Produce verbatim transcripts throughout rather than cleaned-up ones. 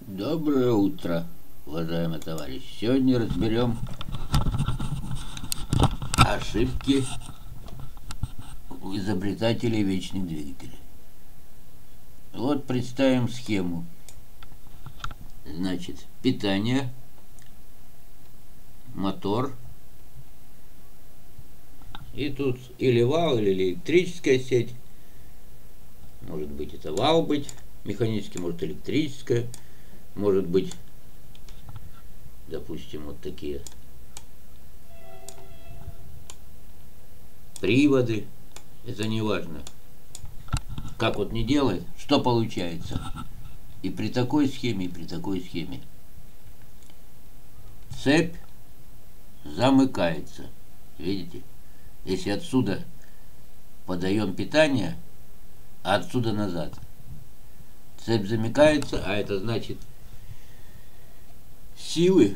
Доброе утро, уважаемый товарищ. Сегодня разберем ошибки у изобретателей вечных двигателей. Вот представим схему. Значит, питание, мотор. И тут или вал, или электрическая сеть. Может быть, это вал быть механический, может электрическая. Может быть, допустим, вот такие приводы. Это не важно. Как вот не делать, что получается. И при такой схеме, и при такой схеме. Цепь замыкается. Видите? Если отсюда подаем питание, а отсюда назад. Цепь замыкается, а это значит, силы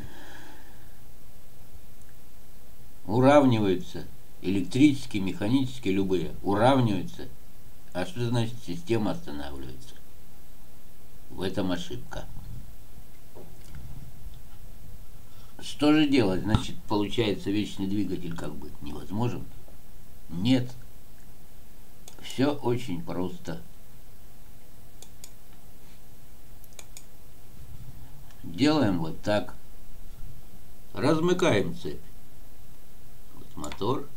уравниваются, электрические, механические, любые, уравниваются. А что значит система останавливается? В этом ошибка. Что же делать? Значит, получается, вечный двигатель как бы невозможен? Нет. Все очень просто. Делаем вот так. Размыкаем цепь. Вот мотор.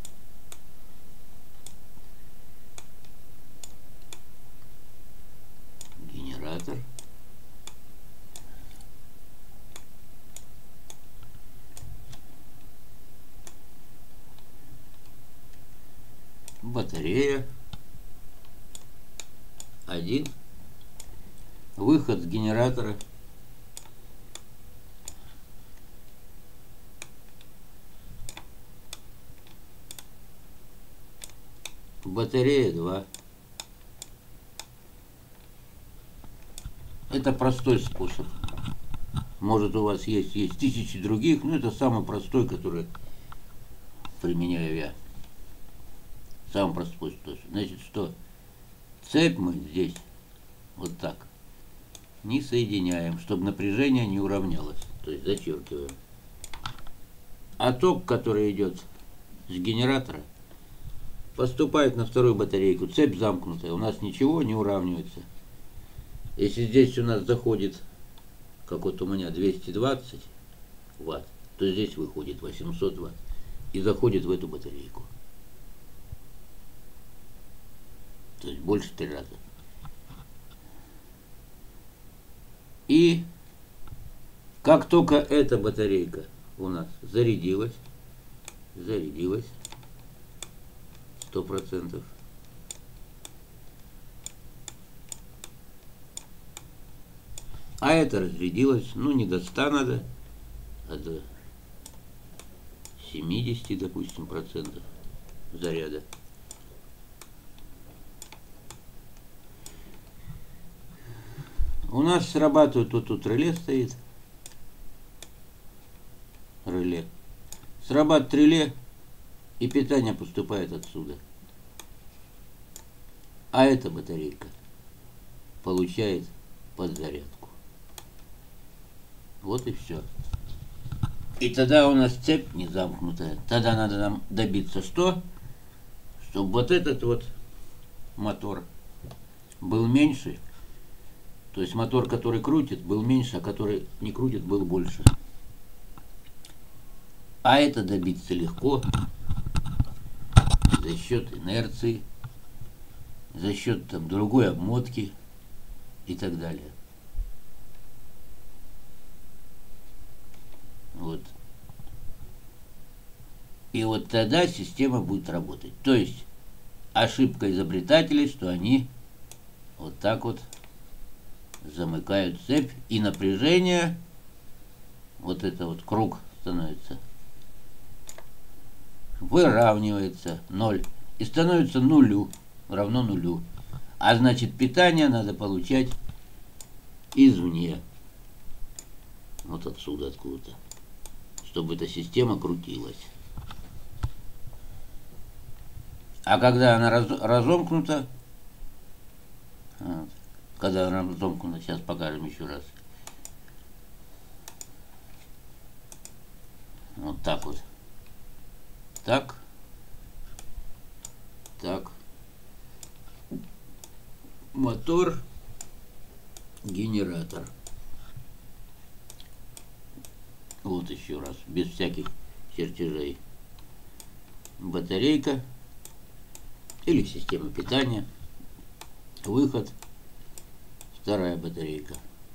Генератор. Батарея. Один. Выход с генератора. Батарея два. Это простой способ. Может, у вас есть, есть тысячи других, но это самый простой, который применяю я. Самый простой способ. Значит, что цепь мы здесь вот так не соединяем, чтобы напряжение не уравнялось. То есть зачеркиваем. А ток, который идет с генератора, поступает на вторую батарейку. Цепь замкнутая. У нас ничего не уравнивается. Если здесь у нас заходит, как вот у меня, двести двадцать ватт, то здесь выходит восемьсот ватт и заходит в эту батарейку. То есть больше три раза. И как только эта батарейка у нас зарядилась, зарядилась, сто процентов. А это разрядилось, ну не до ста надо, а до семидесяти, допустим, процентов заряда. У нас срабатывает, вот тут реле стоит. Реле. Срабатывает реле, и питание поступает отсюда. А эта батарейка получает подзарядку. Вот и все. И тогда у нас цепь не замкнутая. Тогда надо нам добиться что? Чтобы вот этот вот мотор был меньше. То есть мотор, который крутит, был меньше, а который не крутит, был больше. А это добиться легко. За счет инерции. За счет там другой обмотки и так далее. Вот. И вот тогда система будет работать. То есть ошибка изобретателей, что они вот так вот замыкают цепь, и напряжение, вот это вот круг становится, выравнивается ноль и становится нулю, равно нулю. А значит, питание надо получать извне. Вот отсюда, откуда-то. Чтобы эта система крутилась. А когда она раз, разомкнута, вот, когда она разомкнута, сейчас покажем еще раз, Вот так вот. Так. Так. Мотор. Генератор. Вот еще раз. Без всяких чертежей. Батарейка. Или система питания. Выход. Вторая батарейка.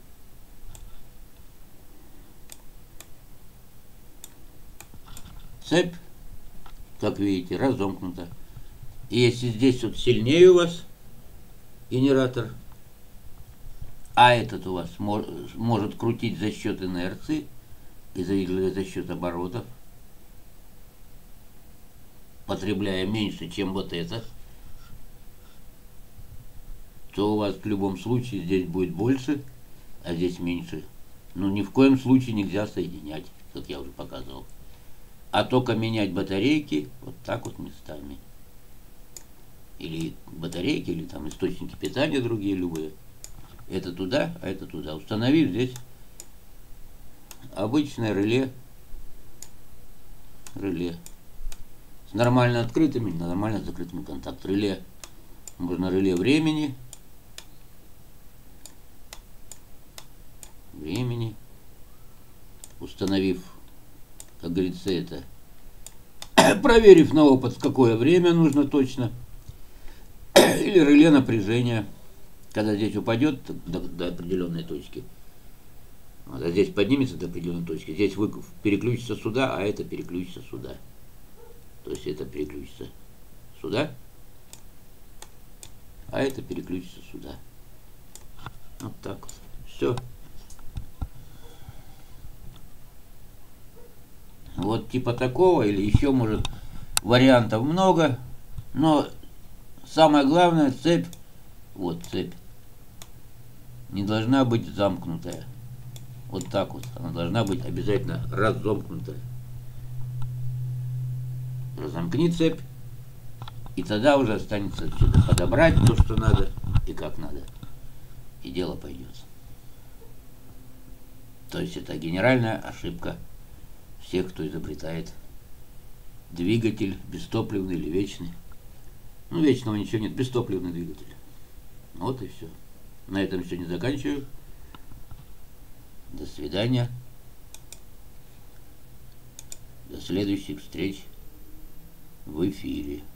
Цепь, как видите, разомкнута. И если здесь вот сильнее у вас генератор, а этот у вас мож, может крутить за счет инерции и за, за счет оборотов, потребляя меньше, чем вот это, то у вас в любом случае здесь будет больше, а здесь меньше. Но ни в коем случае нельзя соединять, как я уже показывал. А только менять батарейки вот так вот местами. Или батарейки, или там источники питания другие любые. Это туда, а это туда. Установив здесь обычное реле. Реле. С нормально открытыми, нормально закрытыми контактами. Реле. Можно реле времени. Времени. Установив, как говорится, это, проверив на опыт, в какое время нужно точно, или реле напряжения, когда здесь упадет до, до определенной точки, вот, а здесь поднимется до определенной точки, здесь вы переключится сюда, а это переключится сюда, то есть это переключится сюда, а это переключится сюда, вот так вот, все. Вот типа такого, или еще, может, вариантов много, но самое главное, цепь, вот цепь, не должна быть замкнутая. Вот так вот, она должна быть обязательно разомкнутая. Разомкни цепь, и тогда уже останется сюда подобрать то, что надо, и как надо. И дело пойдет. То есть это генеральная ошибка всех, кто изобретает двигатель бестопливный или вечный. Ну, вечного ничего нет, бестопливный двигатель. Вот и все. На этом сегодня заканчиваю. До свидания. До следующих встреч в эфире.